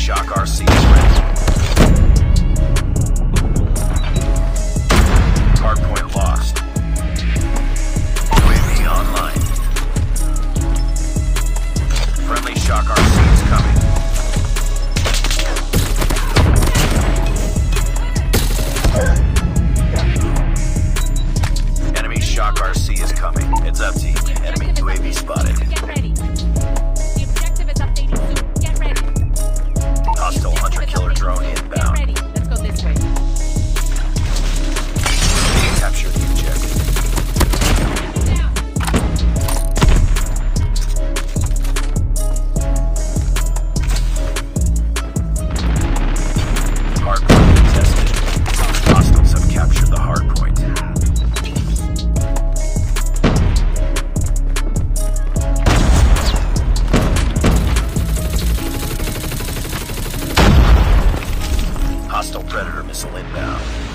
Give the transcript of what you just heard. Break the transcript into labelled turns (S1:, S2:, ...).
S1: shock RC is ready. Hardpoint lost. UAV online. Friendly shock RC is coming. Enemy shock RC is coming. Heads up, team. Enemy UAV spotted.
S2: Get ready. The objective is updating soon. Get ready.
S1: Hostile hunter-killer drone
S2: Get
S1: inbound.
S2: ready. Let's go this way.
S1: Capture the objective. Hardpoint contested. Hostiles have captured the hardpoint. Hostile Predator missile inbound.